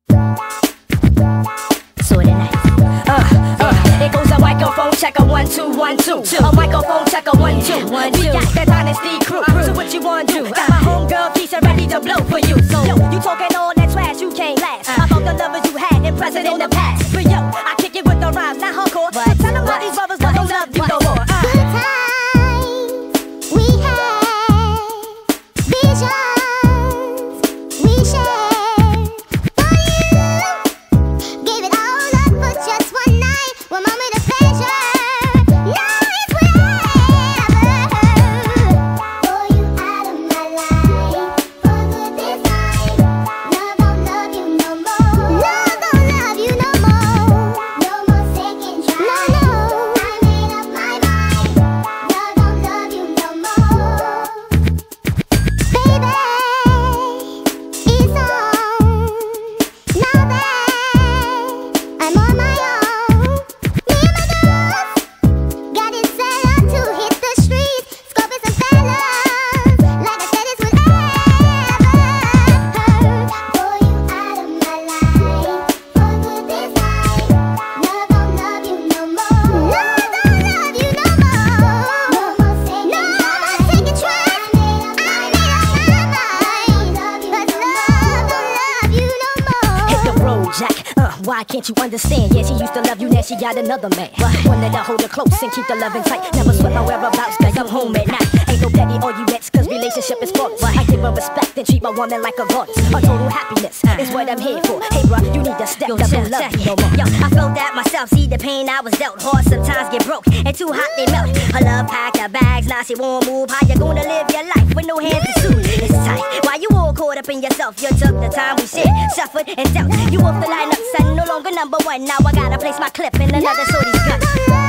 Sorta nice. It goes a microphone checker 1 2 1 2. A microphone checker 1 2 1 2. We got the dynasty crew. So what you wanna do? Got my homegirl Keisha ready to blow for you. So yo, you talking all that trash, you can't last. About the lovers you had and present in the past. But yo, I kick it with the rhymes, not hardcore. So tell them why these brothers don't love you no more. Good times we had, visions we shared. For you, gave it all up for just one night, one moment of pleasure. Now it's forever. Pull you out of my life for good this night. Love don't love you no more. Love don't love you no more. No more second try. No, I made up my mind. Love don't love you no more. Baby, it's on. Now that I'm on my own, me and my girls got it set up to hit the streets, scoping some fellas. Like I said, it's whatever. Pull you out of my life for good this night. Love don't love you no more. Love don't love you no more. No more second try. I made up my mind. But love don't love you no more. Hit the road, Jack. Why can't you understand? Yeah, she used to love you, now she got another man. Wanted to hold her close and keep the loving tight. Never sweat my whereabouts, cause I'm home at night. Ain't no petty arguments, cause relationship is faults. I give her respect and treat my woman like a goddess. A total happiness is what I'm here for. Hey bruh, you need to step up and love you no more. Yo, I felt that myself, see the pain I was dealt. Hearts sometimes get broke, and too hot they melt. Her love packed her bags, now she won't move. How you gonna live your life with no hands to soothe? It's tight, why you all caught up in yourself? You took the time we shared, suffered and dealt. You off the lineup, son, no longer number one. Now I gotta place my clip in another shorty's gun.